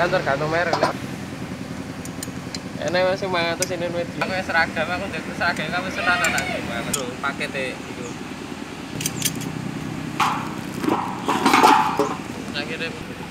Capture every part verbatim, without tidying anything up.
kan tergantung merek. Ini masih mangan terus ini duit. Aku yang seragam, aku udah seragam kamu serata nanti. Aku paketnya itu. Akhirnya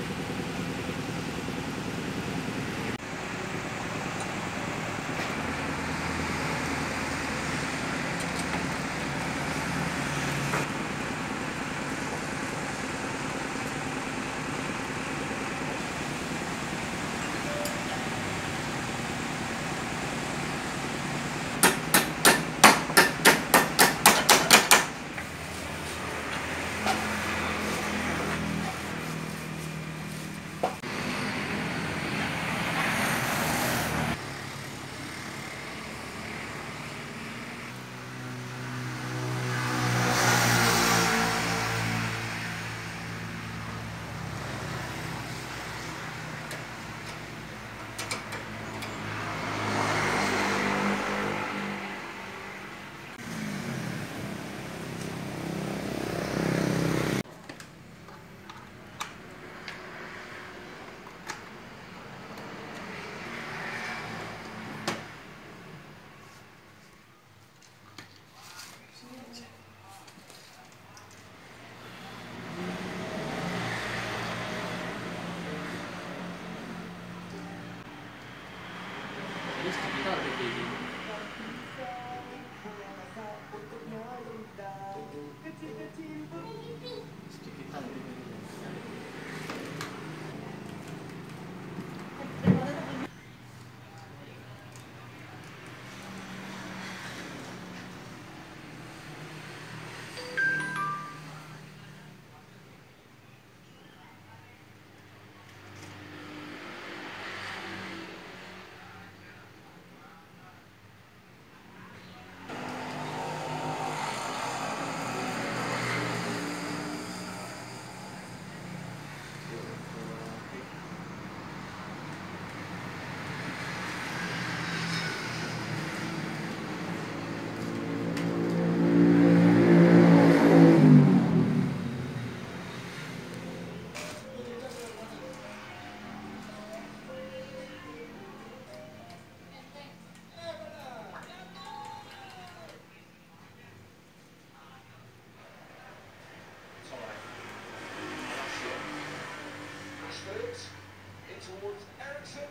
towards Ericsson.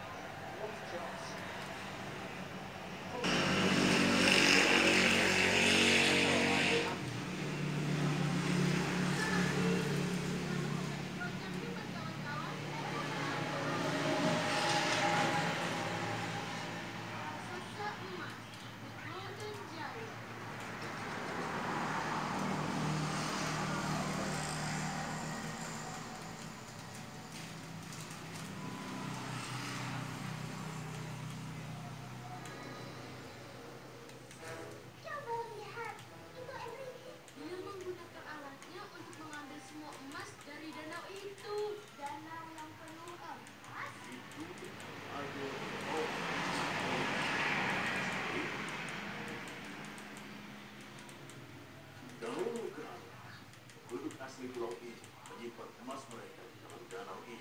What a chance. Asli pulau ini menyimpan emas mereka di dalam danau ini.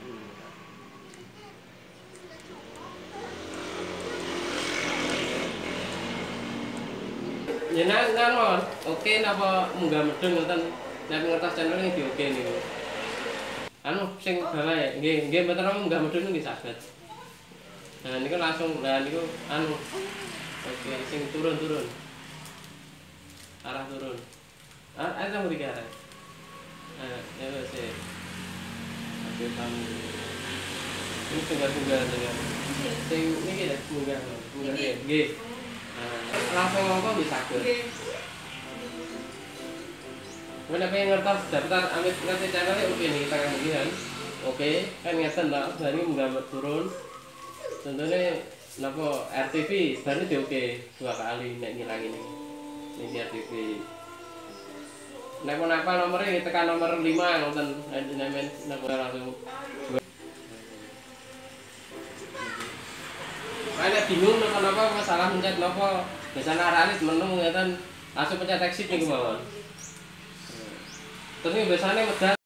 Ya nang nang mon, oke napa munggah medun ngoten nek ngertos channel ini di oke niku. Anu sing bawae nggih nggih mboten munggah medun nggih saged. Nah niku langsung lah niku anu oke sing turun-turun. Arah turun. Ah ayo mriki arah. Nah, ya sih. Oke kamu. Ini tunggal-tunggal saja. Sing niki ya munggah munggah nggih. Langsung apa bisa ke? Mana pengen ngertos daftar amit ngerti channelnya oke nih kita kasih kan? Oke kan ngeten lah dari menggambar turun. Tentunya napa R T V baru di oke dua kali nek ngilang ini. Ini R T V. Nek mau apa nomornya tekan nomor lima ngoten nemen nek langsung. Ana bingung napa masalah mencet napa biasane arane menung ngeten langsung pencet exit niku mawon. Terus biasane medal